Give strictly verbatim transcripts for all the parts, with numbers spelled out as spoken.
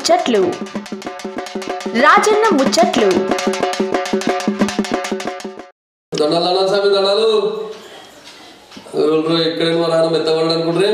ముచ్చట్లు రాజన్న ముచ్చట్లు దండాలు దండాలు స్వామి దండాలు ఎక్కడైనా మా నాన్న మెత్తపడడం అనుకుంటారే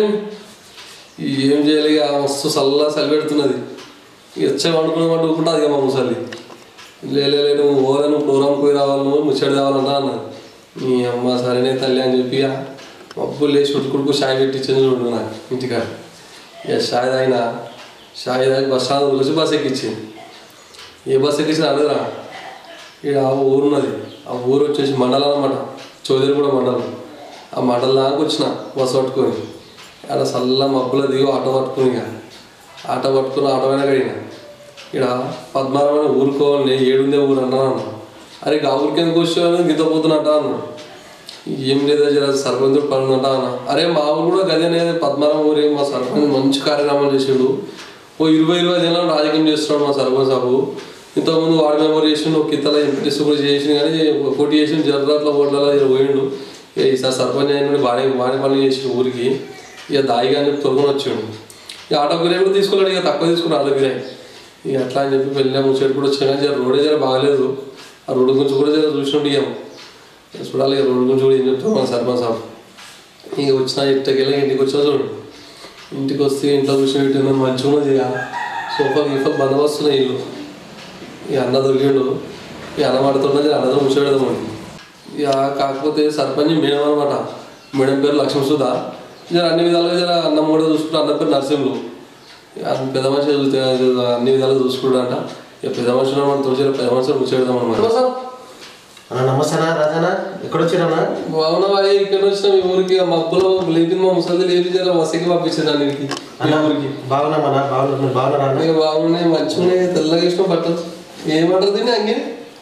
ఏం చేయాలి ఇక మస్తు చల్ల చలి పెడుతున్నది ఇక వచ్చే వండుకునే ఊరుకుంటా అది మా ముసలి లేలే నువ్వు ఓరే నువ్వు ప్రోగ్రామ్ పోయి రావాలి నువ్వు ముచ్చడి కావాలంటా అన్నది నీ అమ్మ సరేనే తల్లి అని చెప్పి మబ్బులు లేచి ఉడుకుడుకు షాయి పెట్టించింది చూడు నాకు ఇంటికాడ ఇక షాయి తాగిన షాయి తాగి బస్ స్టాండ్ వచ్చి బస్ ఎక్కించింది ఏ బస్ ఎక్కించిన అడగరా ఇక్కడ ఆ ఊరున్నది ఆ ఊరు వచ్చేసి మండలం అన్నమాట చౌదరిగూడ మండలం ఆ మండలం దాకా వచ్చిన బస్సు పట్టుకొని ఆడ చల్ల మబ్బుల దిగి ఆటో పట్టుకుని ఇక ఆటో పట్టుకుని ఆటో అయినా కడిగిన ఇక్కడ పద్మారావు ఊరుకోవాలి ఏడుందే ఊరు అంటాను అరే ఆ ఊరికి ఎందుకు వచ్చాను గిద్ద పోతున్నట్ట అన్నాడు ఏం లేదా జర సర్పంచ్ పనుందంట అన్న అరే మా ఊరు కూడా గదేనే పద్మారావు ఊరే మా సర్పంచ్ మంచి కార్యక్రమాలు చేసాడు ఓ ఇరవై ఇరవై జనాలు రాజకీయం చేస్తున్నాడు మా సర్పంచ్ సాబు ఇంతకుముందు వార్డు మెంబర్ చేసిండు ఒక కిత్తల ఎంపీటీసీ కూడా చేసిండు కానీ పోటీ చేసి జర్రాట్ల ఓట్లలో పోయిండు ఇక ఈసారి సర్పంచ్ అయిన బాగా బాగా పనులు చేసిండు ఊరికి ఇక దాయిగా అని చెప్పి తొలగని వచ్చాడు ఇక ఆటో గిరాయి కూడా తీసుకోలేడు ఇక తక్కువ తీసుకున్నాడు ఆటో గిరాయి ఇక అట్లా అని చెప్పి వెళ్ళాము చెడు కూడా వచ్చాను కానీ జర రోడే జర బాగాలేదు ఆ రోడ్డు గురించి కూడా జర చూసినట్టు ఇక చూడాలి ఇక రోడ్డు గురించి కూడా ఏం చెప్తాం మన సర్పంచ్ సాబ్ ఇక వచ్చిన ఇంటికి వెళ్ళి ఇంటికి వచ్చా చూడు ఇంటికి వస్తే ఇంట్లో కూర్చొని మంచిగా ఉన్నది ఇక సోఫా గీఫాలు బందోబస్తున్నాయి ఇల్లు ఇక అన్న దొరికిండు ఇక అన్న మాడుతున్నది అన్నతో కూర్చోబెడదామండి ఇక కాకపోతే సర్పంచ్ మేడం అనమాట మేడం పేరు లక్ష్మీ సుధా జర అన్ని విధాలుగా జర అన్నం కూడా చూసుకుంటా అన్న పేరు నరసింహులు పెద్ద మనిషి అన్ని విధాలుగా చూసుకుంటాడంట ఇక పెద్ద మనుషులు మనం తోచి పెద్ద మనుషులు కూర్చోబెడదాం అనమాట నమస్తే రాజానా ఎక్కడ వచ్చినా బాగున్నావా ఇక్కడ వచ్చిన మీ ఊరికి మబ్బులో లేపి మా ముసలి లేపి జర వసకి పంపించాను అన్నిటికి ఊరికి బాగున్నామన్నా బాగున్నా బాగున్నా ఇక బాగున్నాయి మంచిగా తెల్లగా ఇష్టం పట్టదు ఏమంటారు దీన్ని అంగి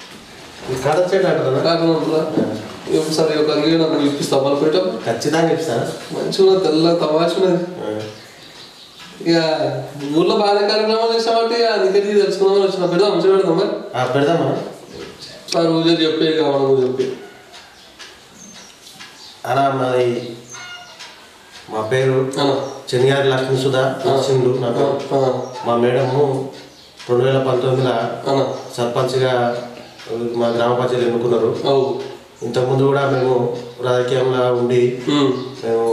కాకుండా ఒకసారి ఒక అంగి నాకు ఇప్పిస్తా పలు పెట్టాం ఖచ్చితంగా ఇప్పిస్తాను మంచిగా తెల్ల తమాషున్నది ఇక ఊర్లో బాగా కార్యక్రమాలు చేసామంటే అందుకే తెలుసుకుందామని వచ్చిన పెడదాం మంచిగా పెడదాం మరి పెడదామా సార్ రోజు చెప్పే కావాలి నువ్వు చెప్పి అలా మరి మా పేరు చెన్నిగారి లక్ష్మీ సుధా నరసింహుడు నాకు మా మేడము రెండు వేల పంతొమ్మిదిలో సర్పంచ్గా మా గ్రామ పంచాయతీ ఎన్నుకున్నారు ఇంతకుముందు కూడా మేము రాజకీయంలో ఉండి మేము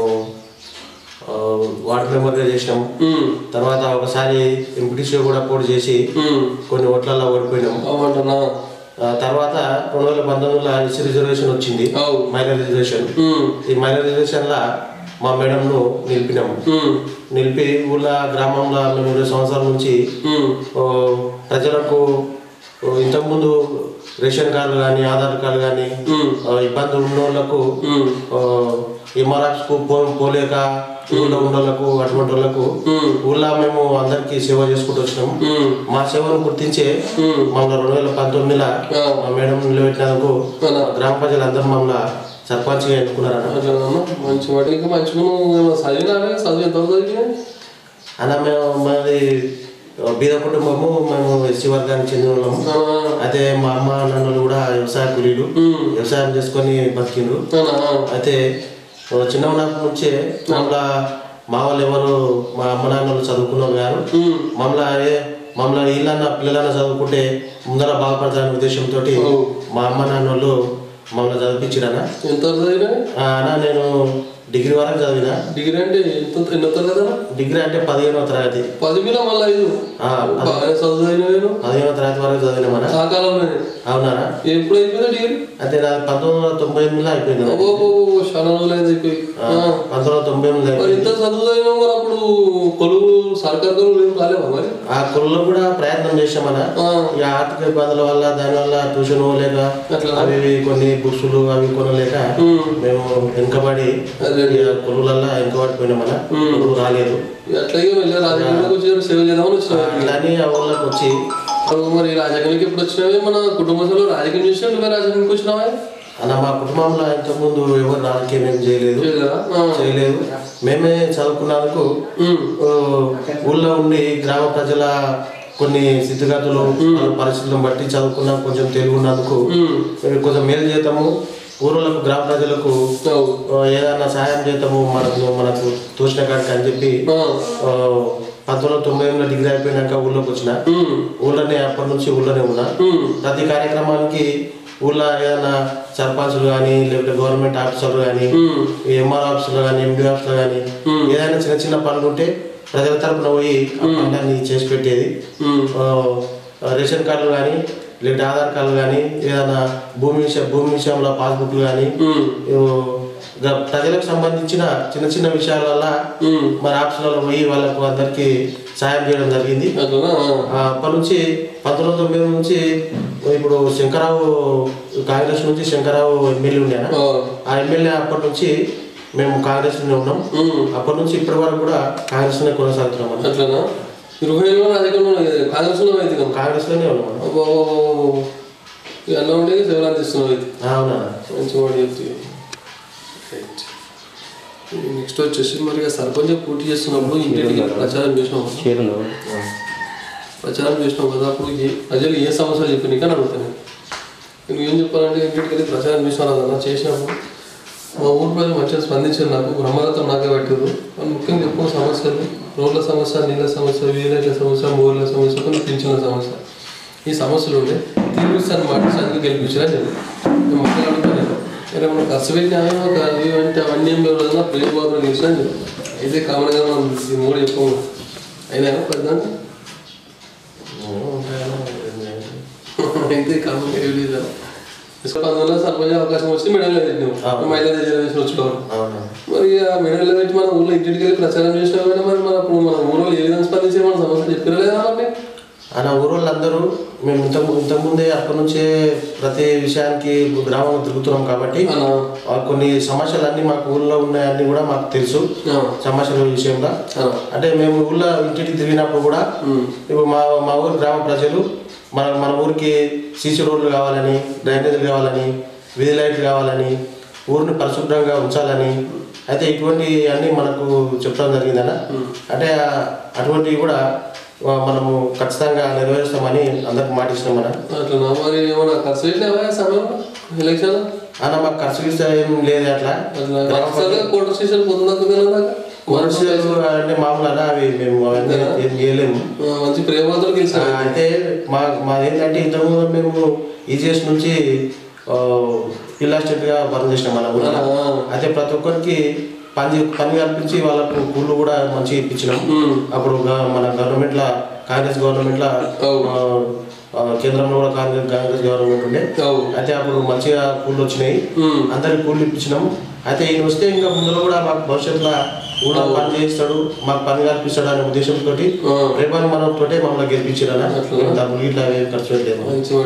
వార్డు మెంబర్గా చేసినాం తర్వాత ఒకసారి ఎంపీటీసీ కూడా పోటీ చేసి కొన్ని ఓట్లలో ఓడిపోయినాం తర్వాత రెండు వేల పంతొమ్మిదిలో ఎస్సీ రిజర్వేషన్ వచ్చింది మైనర్ రిజర్వేషన్ ఈ మైనర్ రిజర్వేషన్ లా మా మేడంను నిలిపినాము నిలిపి ఊళ్ళో గ్రామంలో మేము ఇరవై సంవత్సరాల నుంచి ప్రజలకు ఇంతకుముందు రేషన్ కార్డు కానీ ఆధార్ కార్డు కానీ ఇబ్బందులు ఉన్న వాళ్ళకు ఎంఆర్ఎఫ్కు పో పోలేక ఊళ్ళో ఉన్న వాళ్ళకు అటువంటి వాళ్ళకు ఊళ్ళో మేము అందరికి సేవ చేసుకుంటూ వచ్చినాం మా సేవను గుర్తించే మమ్మల్ని రెండు వేల పంతొమ్మిదిలో మా మేడం నిలబెట్టినందుకు గ్రామ ప్రజలు అందరూ మమ్మల్ని సర్పంచ్గా ఎన్నుకున్నారన్న మంచి వాటికి మంచిగా చదివినా చదివి ఎంత చదివినా అలా మేము మాది బీద కుటుంబము మేము ఎస్సీ వర్గానికి చెందిన వాళ్ళము అయితే మా అమ్మ నాన్నలు కూడా వ్యవసాయ కూలీలు వ్యవసాయం చేసుకొని బతికిండ్రు అయితే చిన్న ఉన్నప్పటి నుంచే మమ్మల్ని మా వాళ్ళు ఎవరు మా అమ్మ నాన్నలు చదువుకున్నారు గారు మమ్మల్ని మమ్మల్ని ఇళ్ళన్న పిల్లలన్నా చదువుకుంటే ముందర బాగుపడతారనే ఉద్దేశంతో మా అమ్మ నాన్నలు మమ్మల్ని చదివించారన్నా ఎంత చదివినా అన్నా నేను డిగ్రీ వరకు చదివినా డిగ్రీ అంటే ఎన్నో తరగతి డిగ్రీ అంటే పదిహేనవ తరగతి పదిలో మళ్ళీ ఐదు పదిహేనవ తరగతి వరకు చదివినా మన ఆ కాలంలో అవునారా ఎప్పుడు అయిపోయిందా డిగ్రీ అంటే నాది పంతొమ్మిది వందల తొంభై ఎనిమిదిలో అయిపోయింది చాలా రోజులు అయితే అయిపోయి పంతొమ్మిది వందల తొంభై ఎనిమిది మరి ఇంత చదువు చదివినా మరి అప్పుడు కొలువు సర్కార్ కొలువు ఏం రాలేవా మరి ఆ కొలువులో కూడా ప్రయత్నం చేసామన్నా ఈ ఆర్థిక ఇబ్బందుల వల్ల దాని వల్ల ట్యూషన్ పోలేక అవి కొన్ని బుక్సులు అవి కొనలేక మేము వెనుకబడి కొలువులల్లో వెనుకబడిపోయినామన్నా కొలువు రాలేదు అట్లాగే వెళ్ళి రాజకీయాలకు వచ్చి సేవ చేద్దామని వచ్చినావు ఇలానే ఆ ఊళ్ళకి వచ్చి మరి రాజకీయానికి ఎప్పుడు వచ్చినావే మన కుటుంబ సభ్యులు రాజకీయం చేసినా నువ్వే రాజకీయానికి వచ్చినావా అన్న మా కుటుంబంలో ఇంతకుముందు ఎవరు రాజకీయం ఏం చేయలేదు చేయలేదు మేమే చదువుకున్నందుకు ఊళ్ళో ఉండి గ్రామ ప్రజల కొన్ని స్థితిగతులు పరిస్థితులను బట్టి చదువుకున్నాం కొంచెం తెలుగు ఉన్నందుకు కొంచెం మేలు చేద్దాము ఊరులకు గ్రామ ప్రజలకు ఏదైనా సహాయం చేద్దాము మనకు మనకు తోచిన కాడికి అని చెప్పి పంతొమ్మిది వందల తొంభై ఎనిమిదిలో డిగ్రీ అయిపోయినాక ఊళ్ళోకి వచ్చిన ఊళ్ళోనే అప్పటి నుంచి ఊళ్ళోనే ఉన్నా ప్రతి కార్యక్రమానికి ఊళ్ళో ఏదైనా సర్పంచులు కానీ లేకపోతే గవర్నమెంట్ ఆఫీసర్లు కానీ ఎంఆర్ ఆఫీసులు కానీ ఎండి ఆఫీసులు కానీ ఏదైనా చిన్న చిన్న పనులు ఉంటే ప్రజల తరపున పోయి ఆ పనులన్నీ చేసి పెట్టేది. రేషన్ కార్డులు కానీ లేకపోతే ఆధార్ కార్డులు కానీ ఏదైనా భూమి విషయం భూమి విషయంలో పాస్బుక్లు కానీ ప్రజలకు సంబంధించిన చిన్న చిన్న విషయాల వల్ల మన ఆఫీసులలో పోయి వాళ్ళకు అందరికి సాయం చేయడం జరిగింది. అప్పటి నుంచి పంతొమ్మిది వందల తొంభై నుంచి ఇప్పుడు శంకరరావు కాంగ్రెస్ నుంచి శంకరరావు ఎమ్మెల్యే ఉండేనా ఆ ఎమ్మెల్యే అప్పటి నుంచి మేము కాంగ్రెస్ లోనే ఉన్నాం. అప్పటి నుంచి ఇప్పటి వరకు కూడా కాంగ్రెస్ లోనే కొనసాగుతున్నాం. అట్లా ఇరవై ఏళ్ళు కాంగ్రెస్ లో అయితే కాంగ్రెస్ లోనే ఉన్నాం. ఎలా ఉండేది శివరాత్రి ఇస్తున్నాం అయితే అవునా మంచి వాడు చెప్తే. నెక్స్ట్ వచ్చేసి మరి సర్పంచ్ పోటీ చేస్తున్నప్పుడు ఇంటికి ప్రచారం చేసినాం ప్రచారం చేసినాం కదా అప్పుడు ప్రజలు ఏ సమస్యలు చెప్పి నీకని అడుగుతాను. నువ్వు ఏం చెప్పాలంటే ఇంటికి వెళ్ళి ప్రచారం చేసినావు కదా చేసినప్పుడు మా ఊరు ప్రజలు మంచిగా స్పందించారు. నాకు బ్రహ్మరథం నాకే పెట్టారు. వాళ్ళు ముఖ్యంగా ఎక్కువ సమస్యలు రోడ్ల సమస్య నీళ్ళ సమస్య వీలైన సమస్య మూల సమస్య కొన్ని పింఛన్ల సమస్య ఈ సమస్యలు ఉండే తీరుస్తాను మాట అందుకు గెలిపించారా నేను నేను మాట్లాడుతాను. నేను మనం ఖర్చు పెట్టినా అంటే అవన్నీ ఏం ఎవరైనా ప్రేమ బాధలు గెలిచినా నేను అయితే కామన్గా మనం మూడు చెప్పము అయినా పెద్ద అయితే కామన్గా వెళ్ళేదా పంతొమ్మిదిలో సర్పంచ్ అవకాశం వచ్చి మెడల్లో పెట్టినావు మహిళా రిజర్వేషన్ వచ్చుకోవాలి. మరి ఆ మెడల్లో పెట్టి మన ఊళ్ళో ఇంటికి వెళ్ళి ప్రచారం చేసినా కానీ మరి మన ఇప్పుడు మన ఊళ్ళో ఏ విధంగా స్పందించే మన సమస్య చెప్పారా లేదా మరి అన్న ఊరోళ్ళందరూ మేము ఇంత ఇంతకుముందే అక్కడి నుంచే ప్రతి విషయానికి గ్రామం తిరుగుతున్నాం కాబట్టి కొన్ని సమస్యలన్నీ మాకు ఊళ్ళో ఉన్నాయన్నీ కూడా మాకు తెలుసు. సమస్యల విషయంగా అంటే మేము ఊళ్ళో ఇంటికి తిరిగినప్పుడు కూడా ఇప్పుడు మా మా ఊరు గ్రామ ప్రజలు మన మన ఊరికి సీసీ రోడ్లు కావాలని డ్రైనేజీలు కావాలని వీధి లైట్లు కావాలని ఊరిని పరిశుభ్రంగా ఉంచాలని అయితే ఇటువంటి అన్నీ మనకు చెప్పడం జరిగిందన్న. అంటే అటువంటివి కూడా మనము ఖచ్చితంగా నెరవేరుస్తామని అందరికి మాట ఇచ్చినాం. మన అన్న మాకు ఖర్చు ఏం లేదు అట్లా అంటే మామూలు అన్న అవి మేము అవన్నీ ఏం చేయలేము. మంచి ప్రేమతో అయితే మా మాది ఏంటంటే ఇంతకుముందు మేము ఈజీఎస్ నుంచి పిల్లా స్టేట్గా వర్క్ చేసినాం మన ఊళ్ళో. అయితే ప్రతి ఒక్కరికి పని పని కల్పించి వాళ్ళకు కూళ్ళు కూడా మంచిగా ఇప్పించినాం. అప్పుడు మన గవర్నమెంట్లో కాంగ్రెస్ గవర్నమెంట్లో కేంద్రంలో కూడా కాంగ్రెస్ కాంగ్రెస్ గవర్నమెంట్ ఉండే అయితే అప్పుడు మంచిగా కూళ్ళు వచ్చినాయి. అందరికి కూళ్ళు ఇప్పించినాం. అయితే ఈయన వస్తే ఇంకా ముందులో కూడా మాకు భవిష్యత్తులో కూడా పని చేయిస్తాడు మాకు పని కల్పిస్తాడు అనే ఉద్దేశంతో రేపని మనం తోటే మమ్మల్ని గెలిపించారన్న. డబ్బులు ఇట్లా ఖర్చు పెట్టలేదు.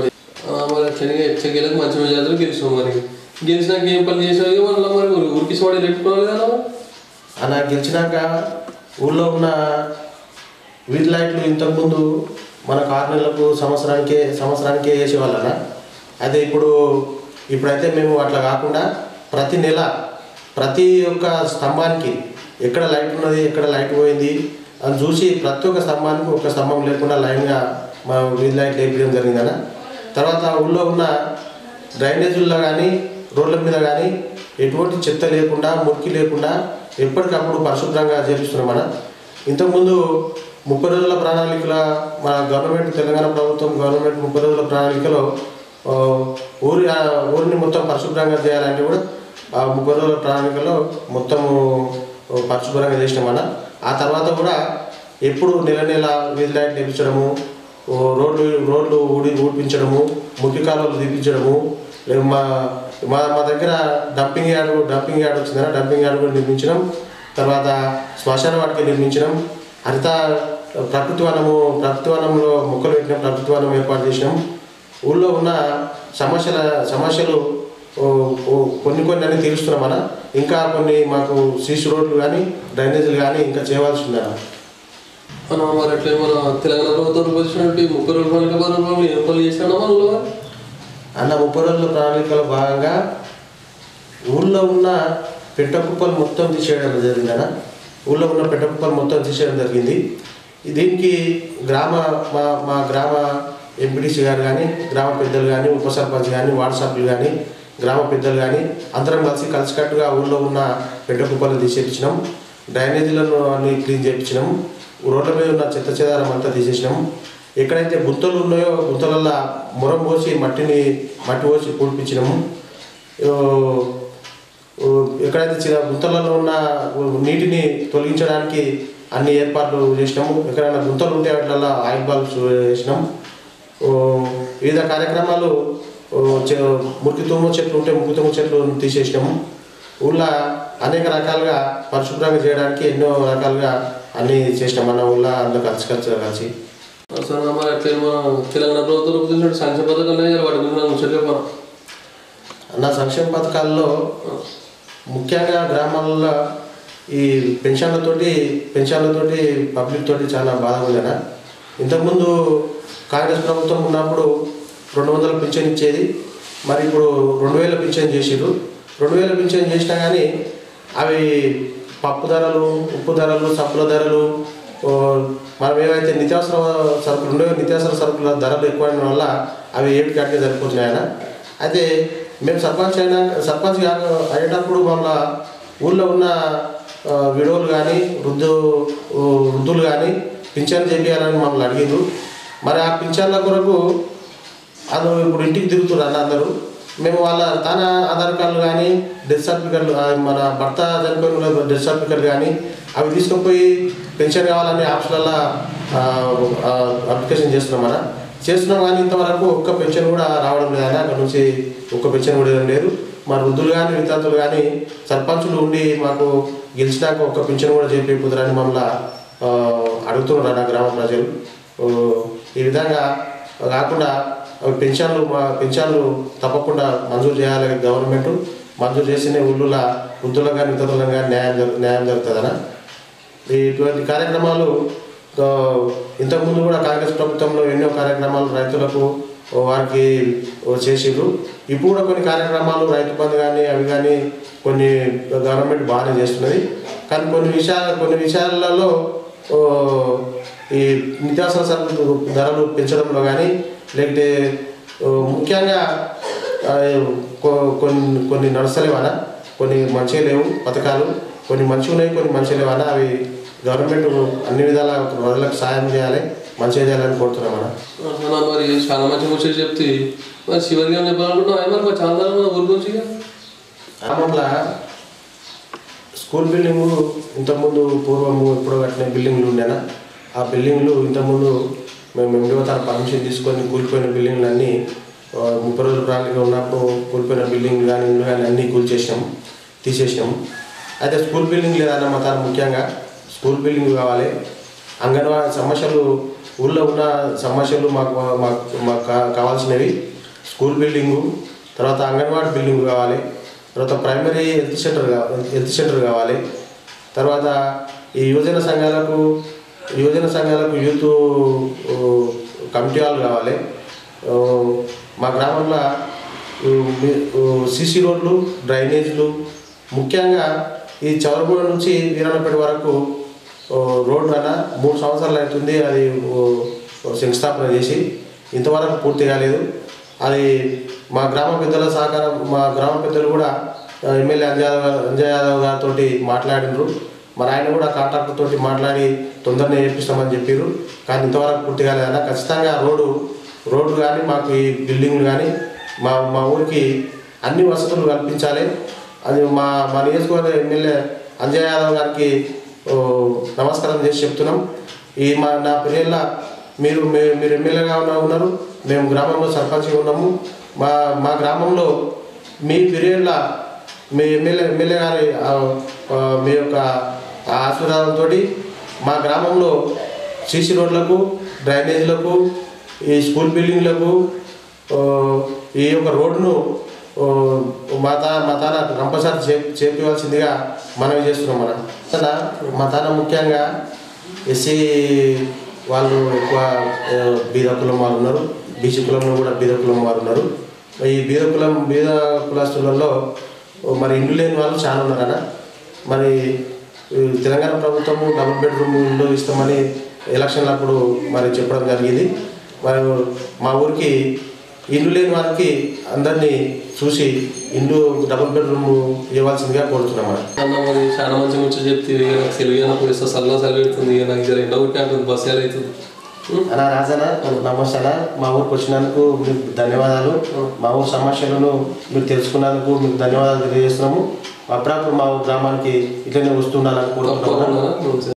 మంచి మెజార్టీలో గెలిచాం. మరి గెలిచినాక ఏం పని చేసినా మళ్ళీ మరి ఊరికి వాడి పెట్టుకోవాలి కదా అలా గెలిచినాక ఊళ్ళో ఉన్న వీధి లైట్లు ఇంతకుముందు మనకు ఆరు నెలలకు సంవత్సరానికే సంవత్సరానికే వేసేవాళ్ళన. అయితే ఇప్పుడు ఇప్పుడైతే మేము అట్లా కాకుండా ప్రతి నెల ప్రతి ఒక్క స్తంభానికి ఎక్కడ లైట్ ఉన్నది ఎక్కడ లైట్ పోయింది అని చూసి ప్రతి ఒక్క స్తంభానికి ఒక స్తంభం లేకుండా లైన్గా మా వీధి లైట్లు వేయడం జరిగిందన్న. తర్వాత ఊళ్ళో ఉన్న డ్రైనేజీల్లో కానీ రోడ్ల మీద కానీ ఎటువంటి చెత్త లేకుండా మురికి లేకుండా ఎప్పటికప్పుడు పరిశుభ్రంగా చేపిస్తున్నాం. మన ఇంతకుముందు ముప్పై రోజుల ప్రణాళికల మన గవర్నమెంట్ తెలంగాణ ప్రభుత్వం గవర్నమెంట్ ముప్పై రోజుల ప్రణాళికలో ఊరి ఊరిని మొత్తం పరిశుభ్రంగా చేయాలంటే కూడా ఆ ముప్పై రోజుల ప్రణాళికలో మొత్తము పరిశుభ్రంగా చేసినామన్న. ఆ తర్వాత కూడా ఎప్పుడు నెల నెల వీధి లైట్ తెప్పించడము రోడ్లు రోడ్లు ఊడి ఊడిపించడము మురికి కాలువలు తీపించడము మా మా మా దగ్గర డంపింగ్ యార్డ్ డంపింగ్ యార్డ్ వచ్చిందన్న డంపింగ్ యార్డ్ కూడా నిర్మించడం. తర్వాత శ్మశాన వాటిక నిర్మించడం. హరిత ప్రకృతి వనము ప్రకృతి వనంలో మొక్కలు పెట్టినాం. ప్రకృతి వనం ఏర్పాటు చేసినాం. ఊళ్ళో ఉన్న సమస్యల సమస్యలు కొన్ని కొన్ని అన్నీ తీరుస్తున్నామన్న. ఇంకా కొన్ని మాకు సీసీ రోడ్లు కానీ డ్రైనేజీలు కానీ ఇంకా చేయవలసి ఉందన్న. మనం మరి అట్లే మన తెలంగాణ ప్రభుత్వం వచ్చినట్టు ముప్పై రోజుల ప్రణాళిక ఏం పనులు చేసినా మనలో అన్న ముప్పై రోజుల ప్రణాళికలో భాగంగా ఊళ్ళో ఉన్న పెట్ట కుప్పలు మొత్తం తీసేయడం జరిగిందన్న. ఊళ్ళో ఉన్న పెట్ట కుప్పలు మొత్తం తీసేయడం జరిగింది. దీనికి గ్రామ మా మా గ్రామ ఎంపీటీసీ గారు కానీ గ్రామ పెద్దలు కానీ ఉప సర్పంచ్ కానీ వార్డు సభ్యులు కానీ గ్రామ పెద్దలు కానీ అందరం కలిసి కలిసికట్టుగా ఊళ్ళో ఉన్న పెట్ట కుప్పలను తీసేపించినాం. డ్రైనేజీలను అన్ని క్లీన్ చేయించినాం. రోడ్ల మీద ఉన్న చెత్త చెదారం అంతా తీసేసినాము. ఎక్కడైతే గుంతలు ఉన్నాయో గుంతలల్లో మురం పోసి మట్టిని మట్టి పోసి పూడ్పించినాము. ఎక్కడైతే చిన్న గుంతలలో ఉన్న నీటిని తొలగించడానికి అన్ని ఏర్పాట్లు చేసినాము. ఎక్కడైనా గుంతలు ఉంటే వాటిల్లో ఆయిల్ బాల్స్ వేసినాము. వివిధ కార్యక్రమాలు మురికి తుమ్ము చెట్లు ఉంటే మురికి తుమ్ము చెట్లు తీసేసినాము. ఊళ్ళో అనేక రకాలుగా పరిశుభ్రంగా చేయడానికి ఎన్నో రకాలుగా అన్నీ చేసినాం మన ఊళ్ళో అందరూ కలిసి కలిసి కలిసి తెలంగాణ ప్రభుత్వం సంక్షేమ పథకాలు అన్న సంక్షేమ పథకాల్లో ముఖ్యంగా గ్రామాల్లో ఈ పెన్షన్లతోటి పెన్షన్లతోటి పబ్లిక్ తోటి చాలా బాధగా ఉందన్న. ఇంతకుముందు కాంగ్రెస్ ప్రభుత్వం ఉన్నప్పుడు రెండు వందల పింఛన్ ఇచ్చేది. మరి ఇప్పుడు రెండు వేల పింఛన్ చేసిరు. రెండు వేల పింఛన్ చేసినా కానీ అవి పప్పు ధరలు, ఉప్పు ధరలు, సబ్బుల ధరలు, మనం ఏవైతే నిత్యావసర సరుకులు ఉండేవో నిత్యావసర సరుకుల ధరలు ఎక్కువైన వల్ల అవి ఏమిటి కట్టే సరిపోతున్నాయన. అయితే మేము సర్పంచ్ అయినా సర్పంచ్ అయ్యేటప్పుడు మమ్మల్ని ఊళ్ళో ఉన్న విడోలు కానీ వృద్ధు వృద్ధులు కానీ పింఛన్లు చేయాలని మమ్మల్ని అడిగిండ్రు. మరి ఆ పింఛన్ల కొరకు అది ఇప్పుడు ఇంటికి తిరుగుతున్నారు అందరూ. మేము వాళ్ళ తన ఆధార్ కార్డులు కానీ డెత్ సర్టిఫికెట్లు మన భర్త చనిపోయిన డెత్ సర్టిఫికెట్లు కానీ అవి తీసుకుపోయి పెన్షన్ కావాలని ఆప్షన్లలో అప్లికేషన్ చేస్తున్నాం మన చేస్తున్నాం కానీ ఇంతవరకు ఒక్క పెన్షన్ కూడా రావడం లేదన్న. అక్కడ నుంచి ఒక్క పెన్షన్ కూడా లేదు. మా వృద్ధులు కానీ విద్యార్థులు కానీ సర్పంచులు ఉండి మాకు గెలిచినాక ఒక్క పెన్షన్ కూడా చెప్పి కుదరని మమ్మల్ని అడుగుతున్నారు నా గ్రామ ప్రజలు. ఈ విధంగా కాకుండా పెన్షన్లు మా పెన్షన్లు తప్పకుండా మంజూరు చేయాలి గవర్నమెంట్. మంజూరు చేసిన ఊళ్ళో వృద్ధులకు కానీ విద్యార్థులకు కానీ న్యాయం న్యాయం జరుగుతుందన్న. ఇటువంటి కార్యక్రమాలు ఇంతకుముందు కూడా కాంగ్రెస్ ప్రభుత్వంలో ఎన్నో కార్యక్రమాలు రైతులకు వారికి చేసిర్రు. ఇప్పుడు కూడా కొన్ని కార్యక్రమాలు రైతు బంధు కానీ అవి కానీ కొన్ని గవర్నమెంట్ బాగానే చేస్తున్నది. కానీ కొన్ని విషయాలు కొన్ని విషయాలలో ఈ నిత్యావసర సరుకులు ధరలు పెంచడంలో కానీ లేకపోతే ముఖ్యంగా కొన్ని కొన్ని నడుస్తలేవనా, కొన్ని మంచిగా లేవు పథకాలు, కొన్ని మంచిగా ఉన్నాయి కొన్ని మంచిగా లేవనా. అవి గవర్నమెంట్ అన్ని విధాల ప్రజలకు సాయం చేయాలి, మంచిగా చేయాలని కోరుతున్నామన్నా. మరి చాలా మంచి ముచ్చట చెప్తే మరి శివరిగా చెప్పాలనుకుంటున్నాం. మరి చాలా ఊరి గురించి గ్రామంలో స్కూల్ బిల్డింగు ఇంతకుముందు పూర్వము ఎప్పుడో కట్టిన బిల్డింగ్లు ఉండేనా. ఆ బిల్డింగ్లు ఇంతకుముందు మేము ఎండిఓ తన పర్మిషన్ తీసుకొని కూలిపోయిన బిల్డింగ్లు అన్నీ ముప్పై రోజుల ప్రాంతంగా ఉన్నప్పుడు కూలిపోయిన బిల్డింగ్లు కానీ ఇల్లు కానీ అన్నీ కూల్చేసినాము, తీసేసినాము. అయితే స్కూల్ బిల్డింగ్ లేదన్న మా తాను ముఖ్యంగా స్కూల్ బిల్డింగ్ కావాలి. అంగన్వాడీ సమస్యలు ఊళ్ళో ఉన్న సమస్యలు మాకు మాకు మాకు కావాల్సినవి స్కూల్ బిల్డింగు, తర్వాత అంగన్వాడీ బిల్డింగ్ కావాలి, తర్వాత primary health centre health centre కావాలి, తర్వాత ఈ యువజన సంఘాలకు యువజన సంఘాలకు యూత్ కమిటీ హాల్ కావాలి. మా గ్రామంలో సీసీ రోడ్లు, డ్రైనేజీలు, ముఖ్యంగా ఈ చవరగూడ నుంచి వీరన్నపేట వరకు రోడ్డు అన్న మూడు సంవత్సరాలు అవుతుంది అది శంకుస్థాపన చేసి, ఇంతవరకు పూర్తి కాలేదు. అది మా గ్రామ పెద్దల సహకారం, మా గ్రామ పెద్దలు కూడా ఎమ్మెల్యే అంజయ్ అంజయ్ యాదవ్ గారితో మాట్లాడినారు. మరి ఆయన కూడా కాంట్రాక్టర్ తోటి మాట్లాడి తొందరనే చేపిస్తామని చెప్పారు. కానీ ఇంతవరకు పూర్తి కాలేదన్న. ఖచ్చితంగా రోడ్డు రోడ్డు కానీ మాకు ఈ బిల్డింగ్లు కానీ మా మా ఊరికి అన్ని వసతులు కల్పించాలి. అది మా మా నియోజకవర్గ ఎమ్మెల్యే అంజయ్ యాదవ్ గారికి నమస్కారం చేసి చెప్తున్నాం. ఈ మా నా పిల్లల మీరు మీరు ఎమ్మెల్యేగా ఉన్నారు, మేము గ్రామంలో సర్పంచ్గా ఉన్నాము. మా మా గ్రామంలో మీ పీరియడ్ల మీ ఎమ్మెల్యే ఎమ్మెల్యే గారి మీ యొక్క ఆశీర్వాదంతో మా గ్రామంలో సీసీ రోడ్లకు, డ్రైనేజీలకు, ఈ స్కూల్ బిల్డింగ్లకు ఈ యొక్క రోడ్డును మా తా మా తాన కంపల్సరీ చే చేపివలసిందిగా మనవి చేస్తున్నాం. మన తన మా తాన ముఖ్యంగా ఎస్సీ వాళ్ళు ఎక్కువ బీద కులం వాళ్ళు ఉన్నారు, బీసీ కులంలో కూడా బీద కులం వాళ్ళు ఉన్నారు. ఈ బీద కులం బీద కులస్తులలో మరి ఇండ్లు లేని వాళ్ళు చాలా ఉన్నారన్న. మరి తెలంగాణ ప్రభుత్వము డబుల్ బెడ్రూమ్ ఇల్లు ఇస్తామని ఎలక్షన్లప్పుడు మరి చెప్పడం జరిగింది. మరి మా ఊరికి ఇల్లు లేని వారికి అందరినీ చూసి ఇల్లు డబుల్ బెడ్రూమ్ ఇవ్వాల్సిందిగా కోరుతున్నాం అన్న. మరి చాలా మంచి ముచ్చట చెప్తే నాకు సెలవు ఇస్తా సల్లా సెలవు పెడుతుంది నాకు జర ఎండ ఒకటి అంటుంది బస్సు ఎలా అవుతుంది అన్నా. రాజనా నమస్తే అన్న. మా ఊరికి వచ్చినందుకు మీకు ధన్యవాదాలు. మా ఊరు సమస్యలను మీరు తెలుసుకున్నందుకు మీకు ధన్యవాదాలు తెలియజేస్తున్నాము. అప్పుడప్పుడు మా ఊరు గ్రామానికి ఇట్లనే వస్తుండాలని కోరుకుంటున్నాము.